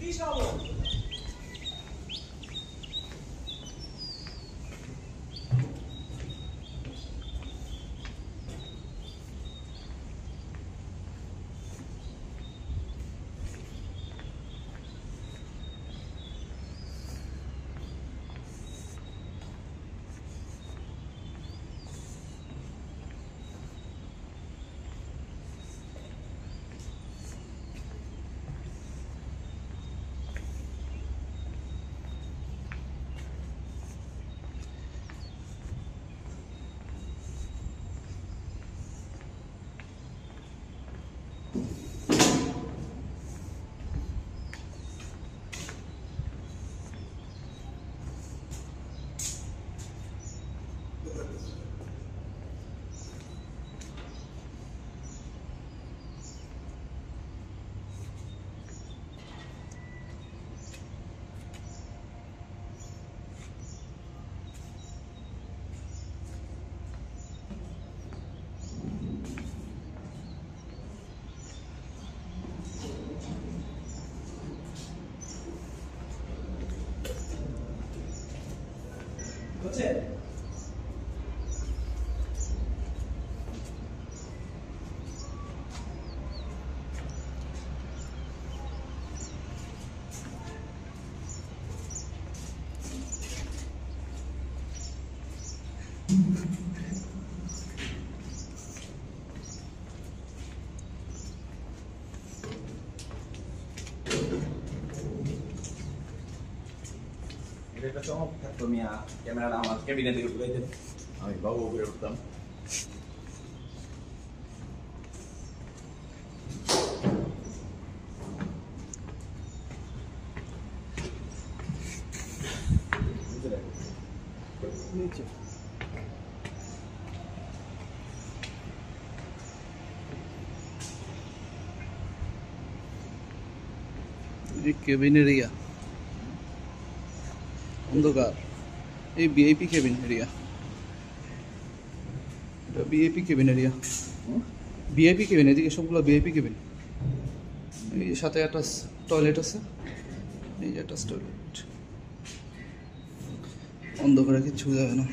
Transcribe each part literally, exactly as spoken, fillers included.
এটা চমক থাকতো মিয়া, ক্যামেরাটা আমার ক্যাবিনেটে ঢুকাই দেন, আমি বাবু করে উঠতাম। কেবিন এরিয়া অন্ধকার, এই ভিআইপি কেবিন এরিয়া, এটা VIP cabin area, VIP cabin, এদিকে সবগুলো ভিআইপি কেবিন। এই সাথে একটা টয়লেট আছে, এই যে একটা টয়লেট, অন্ধকারে কিচ্ছু যাবে না।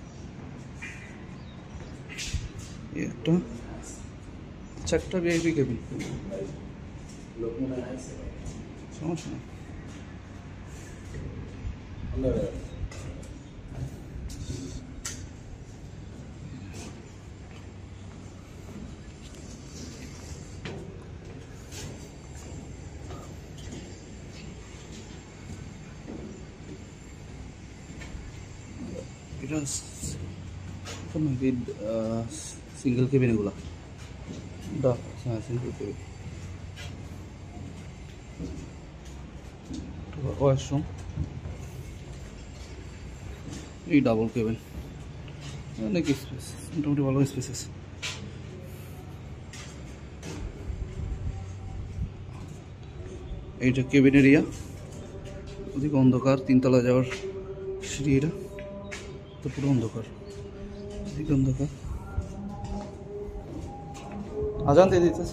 এই একটা চারটা ভিআইপি কেবিন, সমস্যা না। এটা সিঙ্গেল কেবিন, এগুলা হ্যাঁ সিঙ্গেল কেবিন। ওয়াশরুম, এই ডাবল কেবিন, অনেক স্পেস, মোটামুটি ভালো স্পেস আছে। এইটা কেবিন এরিয়া, ওদিকে অন্ধকার, তিনতলা যাওয়ার সিঁড়ি, এটা তো পুরো অন্ধকার, এদিকে অন্ধকার। আজান দিয়ে দিতেছে।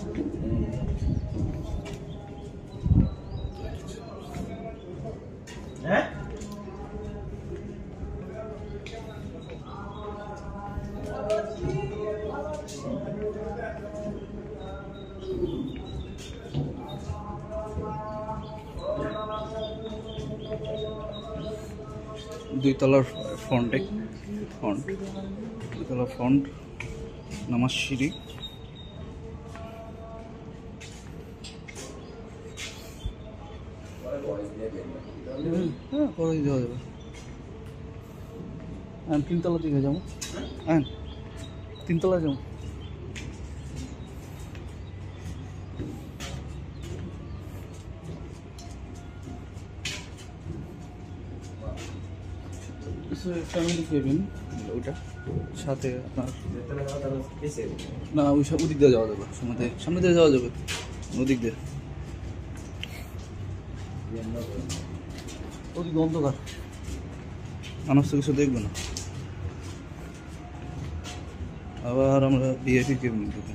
দুই তলার ফ্রন্টে, ফ্রন্ট দুই তলার ফ্রন্ট, নামাজ সিঁড়ি। হ্যাঁ পরে যাওয়া যাবে। হ্যাঁ তিনতলা দিকে যাবো, হ্যাঁ তিনতলা যাবো। ফ্যামিলি কেবিন ওইটা, সাথে আপনার না ওই সব ওদিক দিয়ে যাওয়া যাবে, সামনে সামনে দিয়ে যাওয়া যাবে, ওদিক দিয়ে। ওদিক অন্ধকার, মানুষ তো কিছু দেখবে না। আবার আমরা ভিআইপি কেবিন ঢুকি।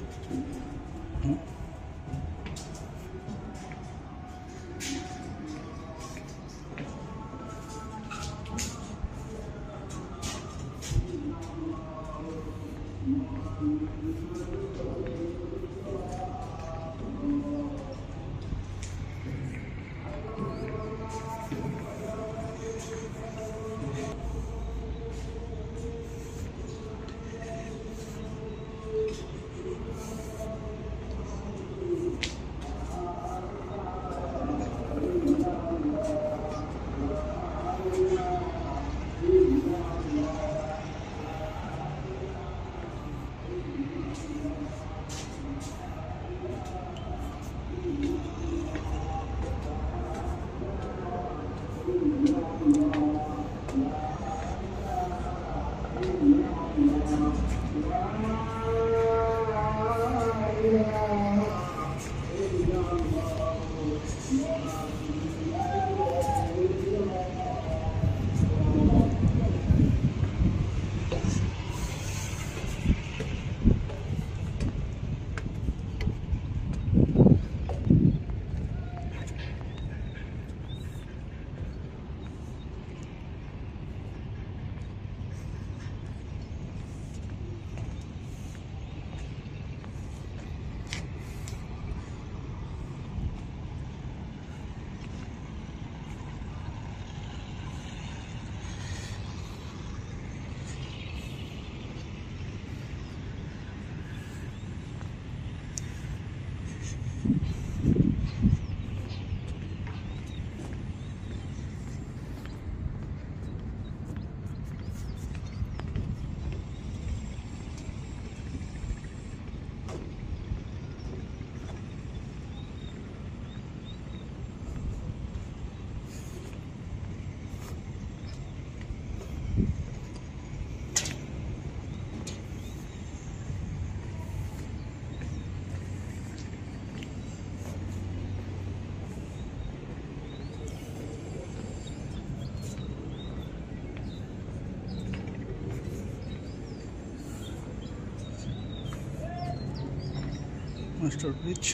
Master bridge.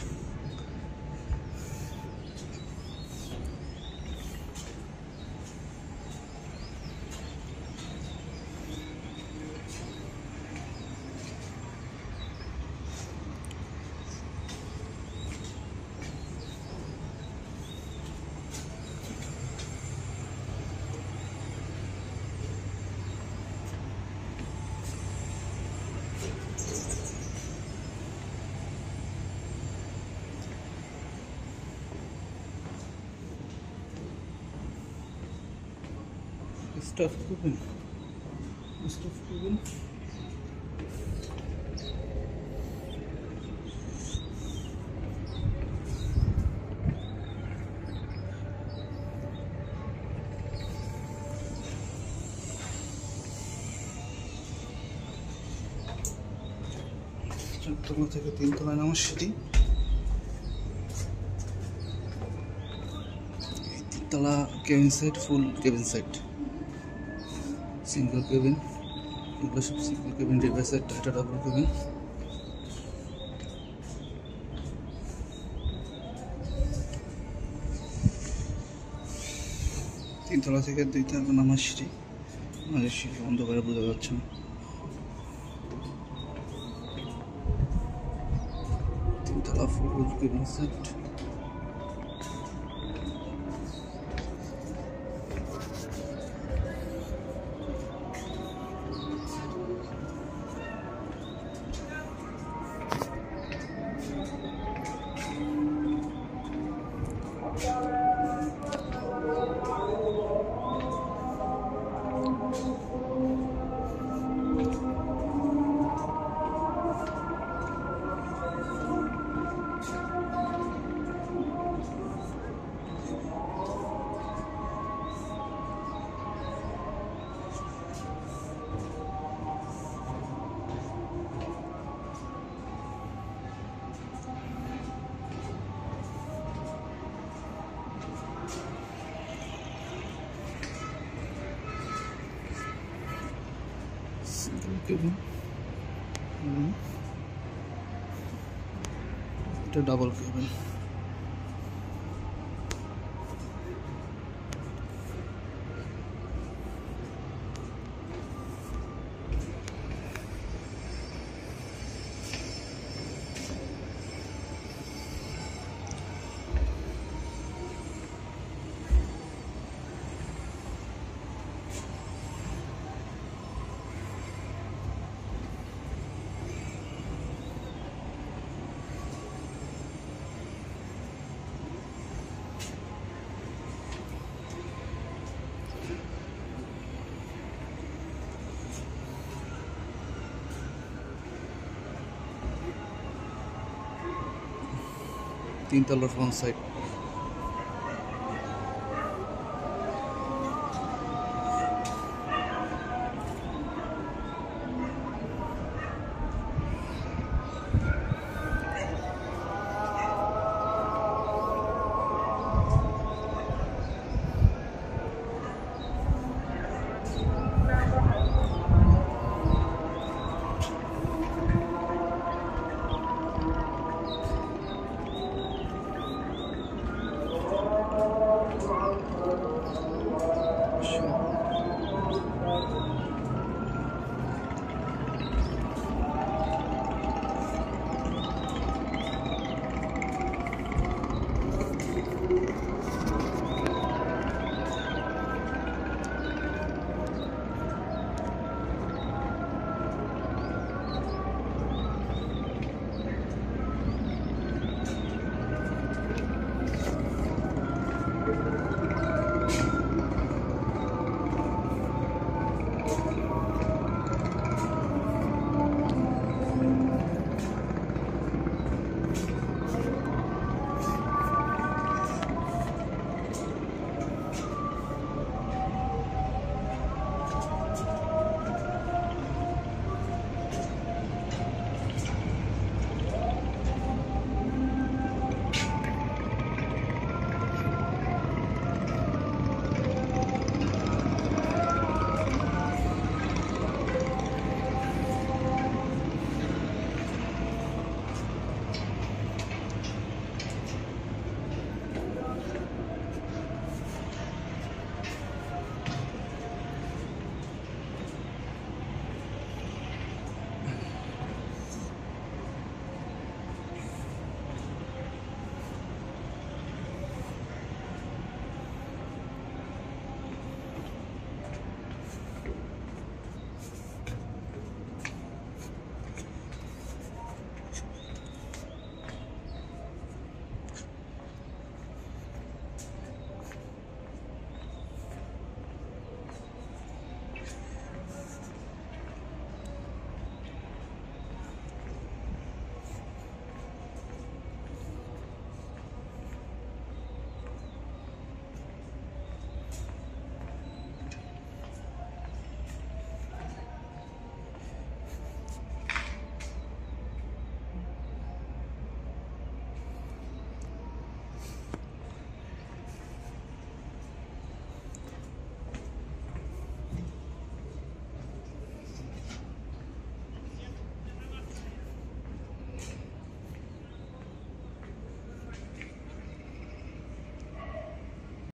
Stuff cabin. Stuff cabin. চারতলা থেকে তিনতলায় নামার সিঁড়ি। এই তিনতলা cabin set, full cabin set, single cabin, এগুলো সব সিঙ্গেল কেবিন, রিভার্স সেট, এটা ডাবল কেবিন। তিনতলা থেকে দুইতলা নামার সিঁড়ি, মাঝের সিঁড়ি অন্ধকারে বোঝা যাচ্ছে না। তিনতলা ফুল কেবিন সেট। কেবিন, এটা ডাবল কেবিন। তিনতলার ফ্রন্ট সাইড।